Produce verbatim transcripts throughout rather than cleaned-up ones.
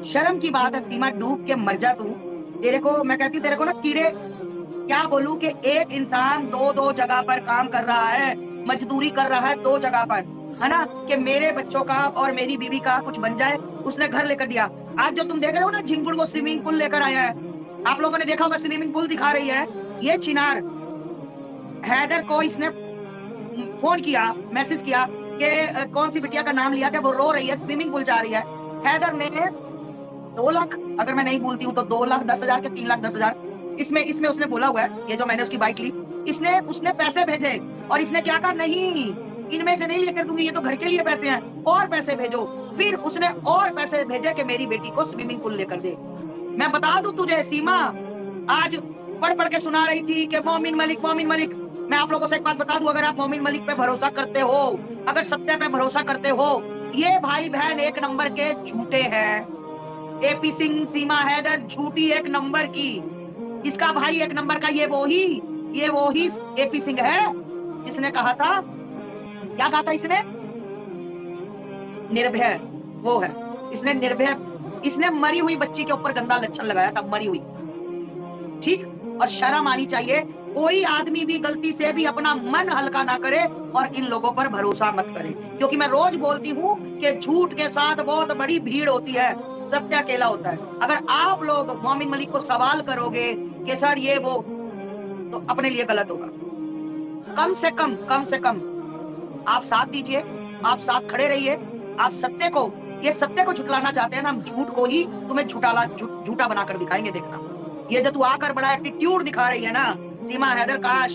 शर्म की बात है सीमा, डूब के मर जा तू। तेरे को मैं कहती हूँ, तेरे को ना कीड़े, क्या बोलूं कि एक इंसान दो दो जगह पर काम कर रहा है, मजदूरी कर रहा है दो जगह पर, है ना, कि मेरे बच्चों का और मेरी बीवी का कुछ बन जाए, उसने घर लेकर दिया। आज जो तुम देख रहे हो ना, झिंगुर वो स्विमिंग पूल लेकर आया है, आप लोगों ने देखा होगा, स्विमिंग पूल दिखा रही है। ये चिनार हैदर को इसने फोन किया, मैसेज किया कि अ, कौन सी बिटिया का नाम लिया कि वो रो रही है, स्विमिंग पूल जा रही है। हैदर ने दो लाख, अगर मैं नहीं भूलती हूँ तो दो लाख दस हजार के तीन लाख दस हजार, इसमें इसमें उसने बोला हुआ है, ये जो मैंने उसकी बाइक ली, इसने उसने पैसे भेजे और इसने क्या कहा, नहीं इनमें से नहीं लेकर दूंगी, ये तो घर के लिए पैसे हैं, और पैसे भेजो। फिर उसने और पैसे भेजे कि मेरी बेटी को स्विमिंग पूल लेकर दे। मैं बता दूं तुझे सीमा, आज पढ़ पढ़ के सुना रही थी कि मोमिन मलिक मोमिन मलिक। मैं आप लोगों से एक बात बता दूं, अगर आप मोमिन मलिक पे भरोसा करते हो, अगर सत्य पे भरोसा करते हो, ये भाई बहन एक नंबर के झूठे हैं। एपी सिंह, सीमा हैदर झूठी एक नंबर की, इसका भाई एक नंबर का, ये वो ही ये वो ही एपी सिंह है जिसने कहा था, क्या कहा था इसने, निर्भय, वो है इसने निर्भय, इसने मरी हुई बच्ची के ऊपर गंदा लक्षण लगाया था, मरी हुई। ठीक, और शर्म आनी चाहिए, कोई आदमी भी गलती से भी अपना मन हल्का ना करे और इन लोगों पर भरोसा मत करे, क्योंकि मैं रोज बोलती हूँ कि झूठ के साथ बहुत बड़ी भीड़ होती है, सत्य अकेला होता है। अगर आप लोग मोमिन मलिक को सवाल करोगे कि सर ये वो, तो अपने लिए गलत होगा। कम से कम कम से कम आप साथ दीजिए, आप साथ खड़े रहिए, आप सत्य को, ये सत्य को झुटलाना चाहते हैं ना, हम झूठ को ही तुम्हें झूठाला झूठा बनाकर दिखाएंगे, देखना। ये जो तू आकर बड़ा एटीट्यूड दिखा रही है ना सीमा हैदर, काश,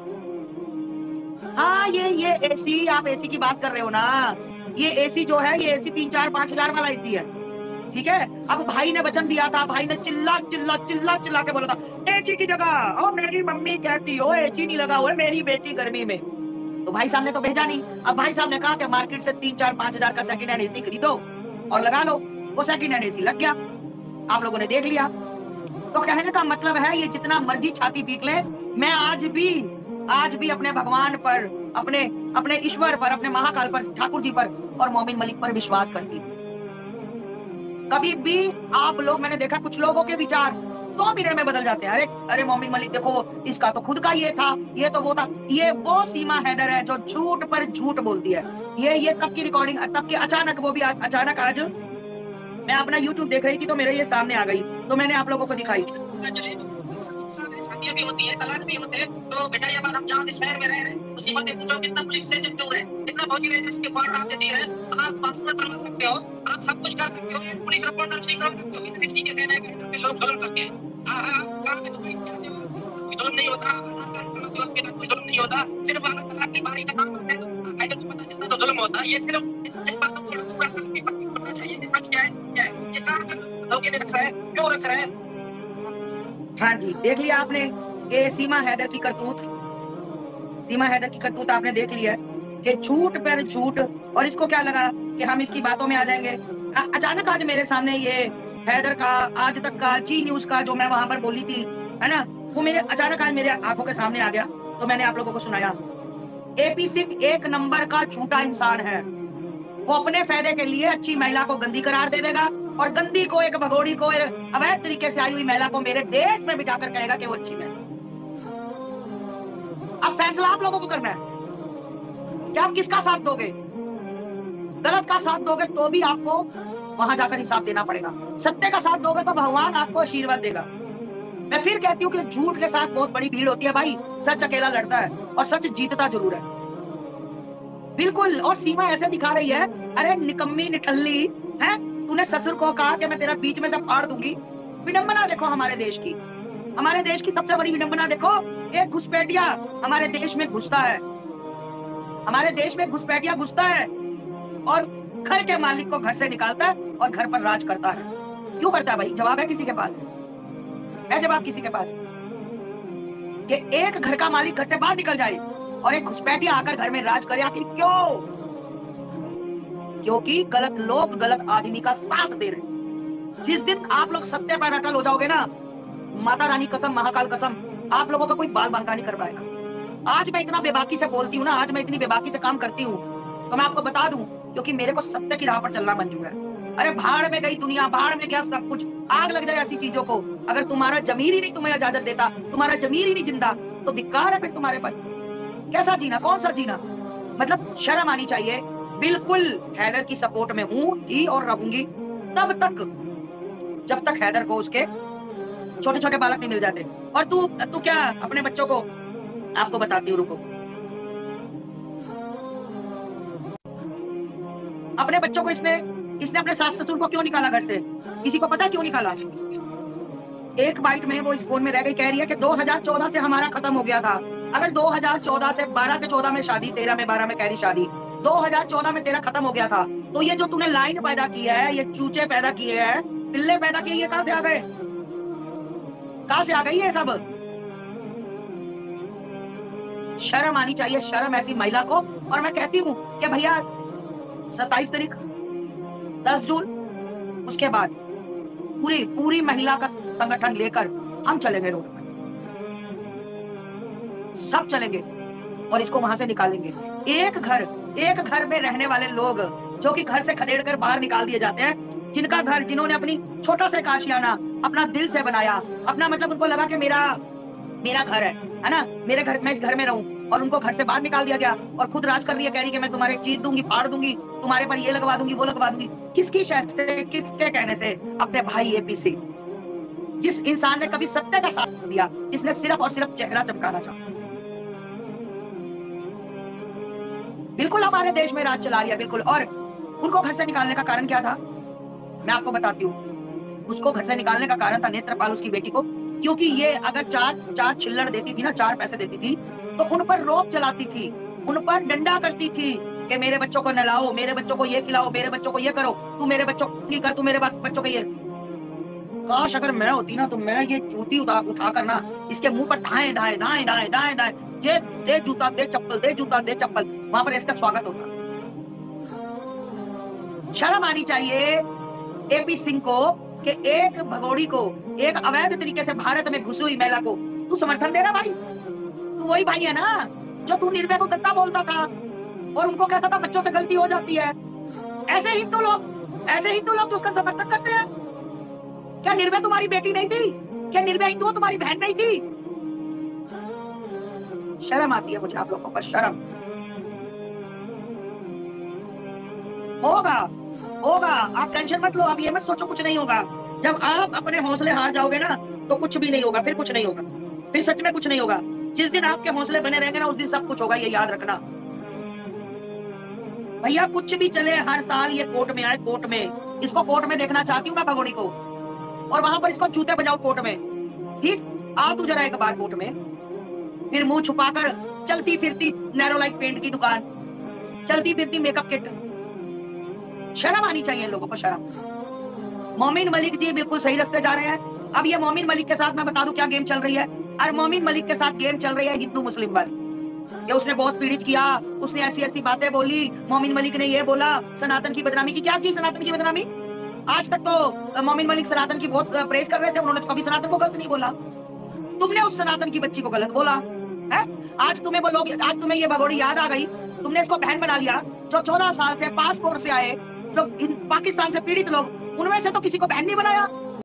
हाँ ये ये एसी, आप एसी की बात कर रहे हो ना, ये एसी जो है, ये एसी तीन चार पांच हजार वाला एसी है, ठीक है। अब भाई ने वचन दिया था, भाई ने चिल्ला चिल्ला चिल्ला चिल्ला के बोला था एसी की जगह, और मेरी मम्मी कहती हो एसी नहीं लगा हुआ है मेरी बेटी गर्मी में, तो भाई साहब ने तो भेजा नहीं। अब भाई साहब ने कहा कि मार्केट से तीन चार पांच हजार का सेकंड हैंड एसी खरीदो और लगा लो, वो सेकंड हैंड एसी लग गया, आप लोगों ने देख लिया। तो कहने का मतलब है, ये जितना मर्जी छाती पीट ले, मैं आज भी आज भी अपने भगवान पर, अपने अपने ईश्वर पर, अपने महाकाल पर, ठाकुर जी पर और मोमिन मलिक पर विश्वास करती हूँ। कभी भी आप लोग, मैंने देखा कुछ लोगों के विचार दो मिनट में बदल जाते हैं, अरे अरे मोमिन मलिक देखो, इसका तो खुद का ये था, ये तो वो था। ये वो सीमा हैदर है जो झूठ पर झूठ बोलती है। ये ये तब की रिकॉर्डिंग, तब की अचानक, वो भी आ, अचानक आज मैं अपना यूट्यूब देख रही थी तो मेरे ये सामने आ गई, तो मैंने आप लोगों को दिखाई। शादियां भी होती है, तलाक भी होते हैं, तो बेटा ये बात हम जहाँ से शहर में रह रहे हैं, उसी बात पूछो कितना पुलिस स्टेशन दूर है, कितना फौजी रजिस्टर के फॉर्म आप देती है, आप पासपोर्ट बनवा सकते हो, आप सब कुछ कर सकते हो, पुलिस रिपोर्ट दर्ज नहीं करा सकते हो, इतनी चीजें कहना है कि लोग जुल्म करते हैं। हाँ हाँ, काम में तो कोई जुल्म नहीं होता, कोई जुल्म नहीं होता, सिर्फ अगर तलाक की बारी का नाम आता है तो पता चलता तो जुल्म होता है। ये सिर्फ इस बात को थोड़ा चाहिए, सच क्या है, क्या है ये काम धोखे में रख रहा है, क्यों रख रहा है। हाँ जी, देख लिया आपने कि सीमा हैदर की करतूत, सीमा हैदर की करतूत आपने देख लिया कि झूठ पर झूठ, और इसको क्या लगा कि हम इसकी बातों में आ जाएंगे। आ, अचानक आज मेरे सामने ये हैदर का आज तक का जी न्यूज का जो मैं वहां पर बोली थी, है ना, वो मेरे अचानक आज मेरे आंखों के सामने आ गया, तो मैंने आप लोगों को सुनाया। एपी सिंह एक नंबर का झूठा इंसान है, वो अपने फायदे के लिए अच्छी महिला को गंदी करार दे देगा और गंदी को, एक भगोड़ी को, अवैध तरीके से आई हुई महिला को मेरे देश में बिठाकर कहेगा कि वो अच्छी है। अब फैसला आप लोगों को करना है कि आप किसका साथ दोगे। गलत का साथ दोगे तो भी आपको वहां जाकर हिसाब देना पड़ेगा, सत्य का साथ दोगे तो भगवान आपको आशीर्वाद देगा। मैं फिर कहती हूँ कि झूठ के साथ बहुत बड़ी भीड़ होती है भाई, सच अकेला लड़ता है और सच जीतता जरूर है, बिल्कुल। और सीमा ऐसे दिखा रही है, अरे निकम्मी निठल्ली है, तूने ससुर को कहा कि मैं तेरा बीच में से फाड़ दूंगी। विडंबना देखो हमारे देश की, हमारे देश की सबसे बड़ी विडंबना देखो, एक घुसपैठिया हमारे देश में घुसता है, हमारे देश में घुसपैठिया घुसता है और घर के मालिक को घर से निकालता है और घर पर राज करता है। क्यों करता है भाई? जवाब है किसी के पास? है जवाब किसी के पास? कि एक घर का मालिक घर से बाहर निकल जाए और एक घुसपैठिया आकर घर में राज करे, आखिर क्यों? क्योंकि गलत लोग गलत आदमी का साथ दे रहे। जिस दिन आप लोग सत्य पर अटल हो जाओगे ना, माता रानी कसम, महाकाल कसम, आप लोगों का कोई बाल बांका नहीं कर पाएगा। आज मैं इतना बेबाकी से बोलती हूँ ना, आज मैं इतनी बेबाकी से काम करती हूँ, तो मैं आपको बता दूं, क्योंकि मेरे को सत्य की राह पर चलना मंजूर है। अरे भाड़ में गई दुनिया, भाड़ में गया सब कुछ, आग लग जाए ऐसी चीजों को। अगर तुम्हारा जमीर ही नहीं तुम्हें इजाजत देता, तुम्हारा जमीर ही नहीं जिंदा, तो धिक्कार है फिर तुम्हारे पर। कैसा जीना, कौन सा जीना? मतलब शर्म आनी चाहिए। बिल्कुल हैदर की सपोर्ट में हूं, थी और रहूंगी तब तक जब तक हैदर को उसके छोटे छोटे बालक नहीं मिल जाते। और तू तू क्या अपने बच्चों को, आपको बताती हूँ, रुको, अपने बच्चों को इसने इसने अपने सास ससुर को क्यों निकाला घर से? किसी को पता क्यों निकाला? एक बाइट में वो इस फोन में रह गई, कह रही है कि दो हज़ार चौदह से हमारा खत्म हो गया था। अगर दो हज़ार चौदह से बारह के चौदह में शादी, तेरह में बारह में कह रही शादी, दो हज़ार चौदह में तेरा खत्म हो गया था, तो ये जो तूने लाइन पैदा की है, ये चूचे पैदा किए हैं, पिल्ले पैदा किए, ये कहां से आ गए? कहां से आ गई ये सब? शर्म आनी चाहिए, शर्म ऐसी महिला को। और मैं कहती हूँ कि भैया सत्ताईस तारीख दस जून, उसके बाद पूरी पूरी महिला का संगठन लेकर हम चलेंगे रोड पर, सब चलेंगे और इसको वहां से निकालेंगे। एक घर एक घर में रहने वाले लोग जो कि घर से खदेड़ कर बाहर निकाल दिए जाते हैं, जिनका घर, जिन्होंने अपनी छोटा सा काशियाना अपना दिल से बनाया, अपना मतलब उनको लगा कि मेरा मेरा घर है है ना, मेरे घर, मैं इस घर में रहूं, और उनको घर से बाहर निकाल दिया गया। और खुद राज कर रही है, कह रही कि मैं तुम्हारे चीज दूंगी, फाड़ दूंगी, तुम्हारे पर ये लगवा दूंगी, वो लगवा दूंगी। किसकी शहर से, किसके कहने से? अपने भाई एपीसी, जिस इंसान ने कभी सत्य का साथ दिया, जिसने सिर्फ और सिर्फ चेहरा चमकाना चाहा। बिल्कुल हमारे देश में राज चला लिया, बिल्कुल। और उनको घर से निकालने का कारण क्या था? मैं आपको बताती हूँ। उसको घर से निकालने का कारण था नेत्रपाल, उसकी बेटी को, क्योंकि ये अगर चार चार छिल्लड़ देती थी ना, चार पैसे देती थी, तो उन पर रोप चलाती थी, उन पर डंडा करती थी कि मेरे बच्चों को नहलाओ, मेरे बच्चों को ये खिलाओ, मेरे बच्चों को ये करो, तू मेरे बच्चों की कर, तू मेरे बच्चों को ये। काश अगर मैं होती ना, तो मैं ये जूती उठा उठा कर ना इसके मुंह पर धाए धाए धाए धाए धाए धाए, जे दे जूता दे चप्पल, दे जूता दे चप्पल, वहां पर इसका स्वागत होता। शर्म आनी चाहिए एपी सिंह को कि एक भगोड़ी को, एक अवैध तरीके से भारत में घुसी हुई महिला को तू समर्थन दे रहा। भाई तू वही भाई है ना जो तू निर्भया को गद्दा बोलता था और उनको कहता था बच्चों से गलती हो जाती है। ऐसे हिंदू लोग ऐसे हिंदू लोग तो उसका समर्थन करते हैं। क्या निर्भया तुम्हारी बेटी नहीं थी? क्या निर्भया हिंदू तुम्हारी बहन नहीं थी? शर्म आती है मुझे आप लोगों पर, शर्म। होगा होगा, आप टेंशन मत लो, आप ये मत सोचो कुछ नहीं होगा। जब आप अपने हौसले हार जाओगे ना, तो कुछ भी नहीं होगा, फिर कुछ नहीं होगा, फिर सच में कुछ नहीं होगा। जिस दिन आपके हौसले बने रहेंगे ना, उस दिन सब कुछ होगा, ये याद रखना। भैया कुछ भी चले, हर साल ये कोर्ट में आए, कोर्ट में इसको कोर्ट में देखना चाहती हूँ मैं भगोड़ी को, और वहां पर इसको जूते बजाओ कोर्ट में। ठीक, आ तू जरा एक बार कोर्ट में, फिर मुंह छुपाकर चलती फिरती नैरो लाइट पेंट की दुकान, चलती फिरती मेकअप किट। शर्म आनी चाहिए लोगों को, शर्म। मोमिन मलिक जी बिल्कुल सही रास्ते जा रहे हैं। अब ये मोमिन मलिक के साथ मैं बता दूं क्या गेम चल रही है। और मोमिन मलिक के साथ गेम चल रही है हिंदू मुस्लिम वाली। ये उसने बहुत पीड़ित किया, उसने ऐसी ऐसी बातें बोली, मोमिन मलिक ने ये बोला, सनातन की बदनामी की। क्या की सनातन की बदनामी? आज तक तो मोमिन मलिक सनातन की बहुत प्रेस कर रहे थे, उन्होंने कभी सनातन को गलत नहीं बोला। तुमने उस सनातन की बच्ची को गलत बोला है। आज तुम्हें वो लोग, आज तुम्हें ये भगोड़ी याद आ गई, तुमने इसको बहन बना लिया। जो चौदह साल से पासपोर्ट से आए, जो पाकिस्तान से पीड़ित लोग, उनमें से तो किसी को बहन नहीं बनाया।